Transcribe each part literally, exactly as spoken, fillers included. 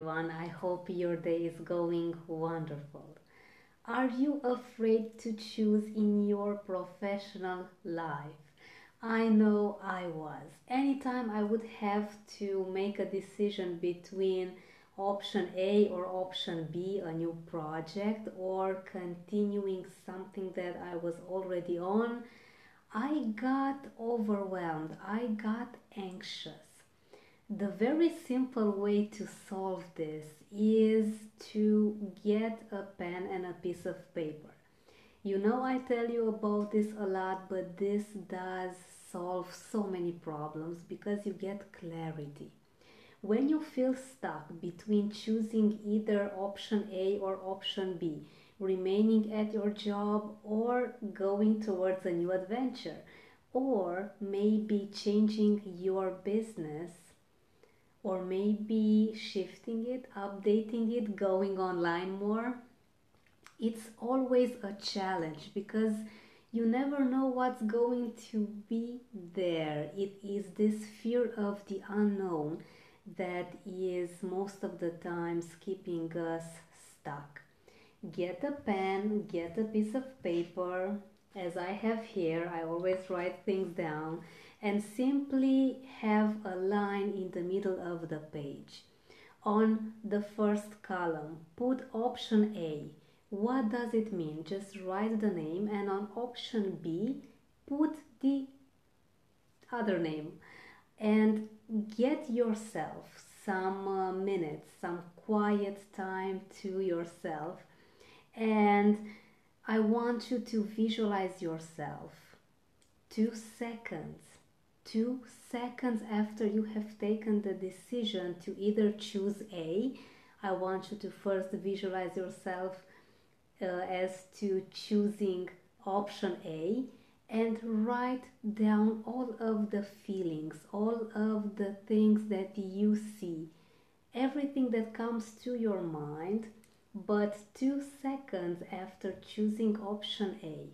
everyone. I hope your day is going wonderful. Are you afraid to choose in your professional life? I know I was. Anytime I would have to make a decision between option A or option B, a new project, or continuing something that I was already on, I got overwhelmed. I got anxious. The very simple way to solve this is to get a pen and a piece of paper. You know, I tell you about this a lot, but this does solve so many problems because you get clarity. When you feel stuck between choosing either option A or option B, remaining at your job or going towards a new adventure, or maybe changing your business, or maybe shifting it, updating it, going online more, it's always a challenge because you never know what's going to be there. It is this fear of the unknown that is most of the times keeping us stuck. Get a pen, get a piece of paper, as I have here. I always write things down, and simply have a line in the middle of the page. On the first column, put option A. What does it mean? Just write the name, and on option B, put the other name. And get yourself some uh, minutes, some quiet time to yourself. And I want you to visualize yourself two seconds, two seconds after you have taken the decision to either choose A. I want you to first visualize yourself uh, as to choosing option A, and write down all of the feelings, all of the things that you see, everything that comes to your mind, but two seconds after choosing option A.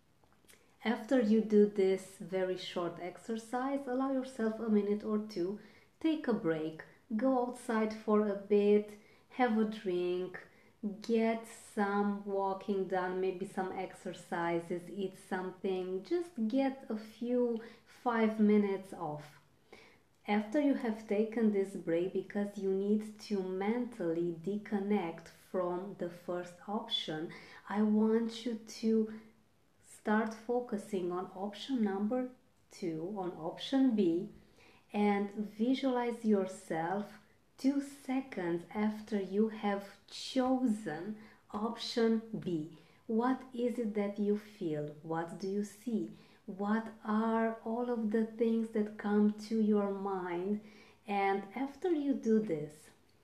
After you do this very short exercise, allow yourself a minute or two, take a break, go outside for a bit, have a drink, get some walking done, maybe some exercises, eat something, just get a few five minutes off. After you have taken this break, because you need to mentally disconnect from the first option, I want you to start focusing on option number two, on option B, and visualize yourself two seconds after you have chosen option B. What is it that you feel? What do you see? What are all of the things that come to your mind? And after you do this,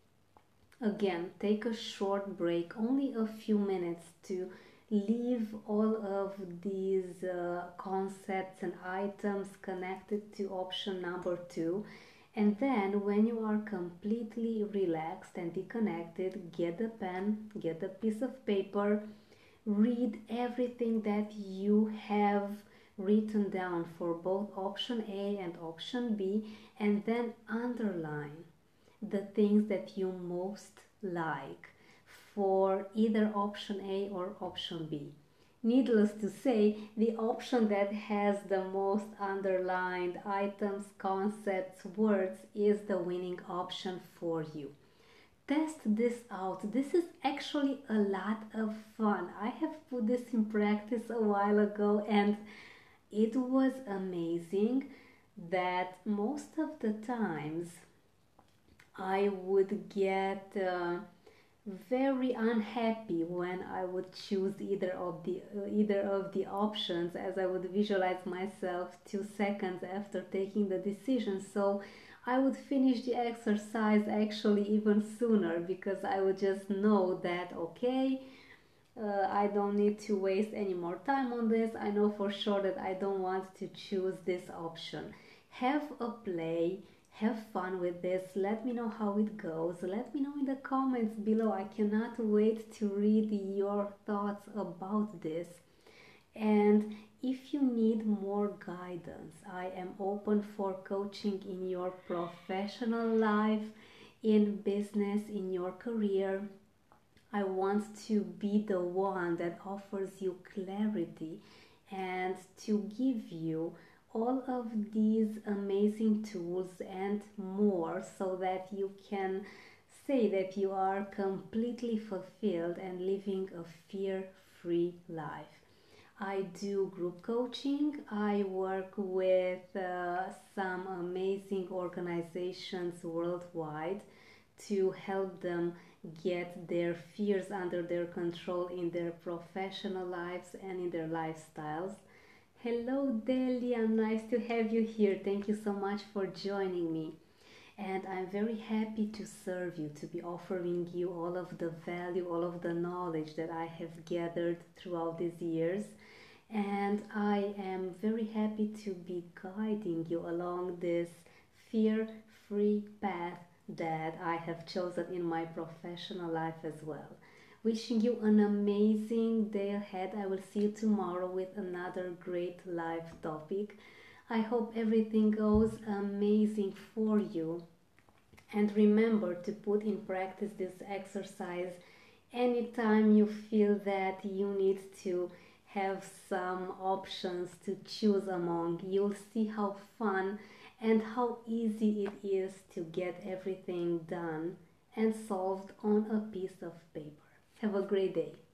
again, take a short break, only a few minutes, to leave all of these uh, concepts and items connected to option number two. And then when you are completely relaxed and disconnected, get a pen, get a piece of paper, read everything that you have written down for both option A and option B, and then underline the things that you most like for either option A or option B. Needless to say, the option that has the most underlined items, concepts, words is the winning option for you. Test this out. This is actually a lot of fun. I have put this in practice a while ago, and it was amazing that most of the times I would get uh, very unhappy when I would choose either of the uh, either of the options, as I would visualize myself two seconds after taking the decision. So I would finish the exercise actually even sooner, because I would just know that, okay, uh, I don't need to waste any more time on this. I know for sure that I don't want to choose this option. Have a play. Have fun with this. Let me know how it goes. Let me know in the comments below. I cannot wait to read your thoughts about this. And if you need more guidance, I am open for coaching in your professional life. in business, in your career. I want to be the one that offers you clarity and to give you all of these amazing tools and more so that you can say that you are completely fulfilled and living a fear free life. I do group coaching. I work with uh, some amazing organizations worldwide to help them get their fears under their control in their professional lives and in their lifestyles. Hello, Delia. Nice to have you here. Thank you so much for joining me. And I'm very happy to serve you, to be offering you all of the value, all of the knowledge that I have gathered throughout these years. And I am very happy to be guiding you along this fear free path that I have chosen in my professional life as well. Wishing you an amazing day ahead. I will see you tomorrow with another great live topic. I hope everything goes amazing for you. And remember to put in practice this exercise anytime you feel that you need to have some options to choose among. You'll see how fun and how easy it is to get everything done and solved on a piece of paper. Have a great day.